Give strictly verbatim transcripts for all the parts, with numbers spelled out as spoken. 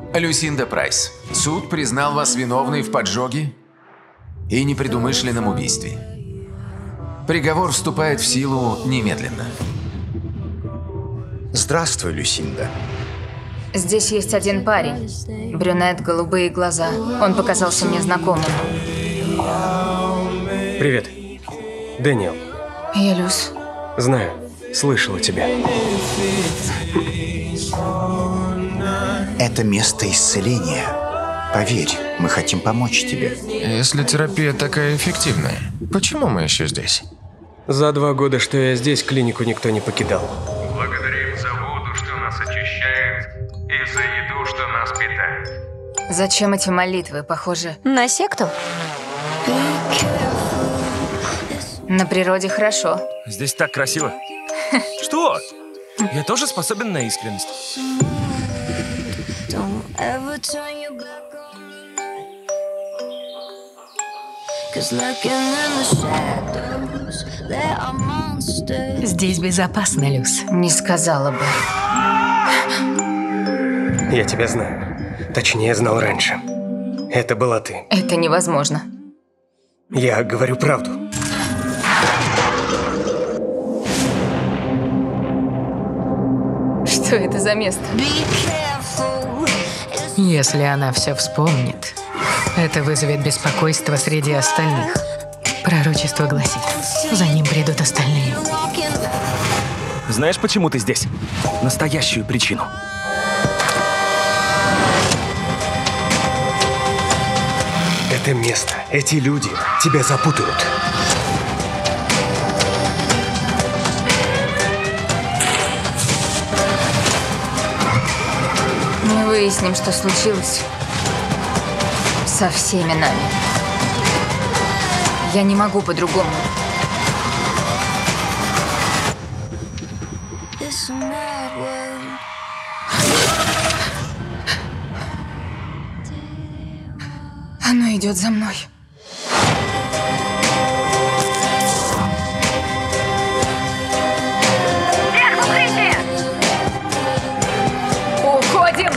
Люсинда Прайс, суд признал вас виновной в поджоге и непредумышленном убийстве. Приговор вступает в силу немедленно. Здравствуй, Люсинда. Здесь есть один парень. Брюнет, голубые глаза. Он показался мне знакомым. Привет. Дэниел. Я Люс. Знаю. Слышал о тебе. Это место исцеления. Поверь, мы хотим помочь тебе. Если терапия такая эффективная, почему мы еще здесь? За два года, что я здесь, клинику никто не покидал. Благодарим за воду, что нас очищает, и за еду, что нас питает. Зачем эти молитвы? Похоже, На секту? на природе хорошо. Здесь так красиво. Что? Я тоже способен на искренность. Здесь безопасно, Люс. Не сказала бы. Я тебя знаю. Точнее, знал раньше. Это была ты. Это невозможно. Я говорю правду. Что это за место? Если она все вспомнит, это вызовет беспокойство среди остальных. Пророчество гласит, за ним придут остальные. Знаешь, почему ты здесь? Настоящую причину. Это место, эти люди тебя запутают. Мы выясним, что случилось со всеми нами. Я не могу по-другому. Оно идет за мной. Уходим!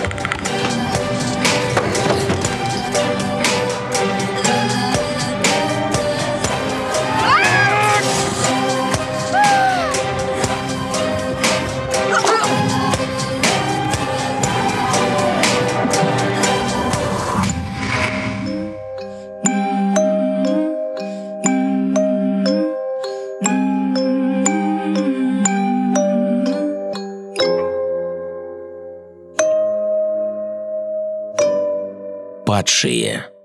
Падшие.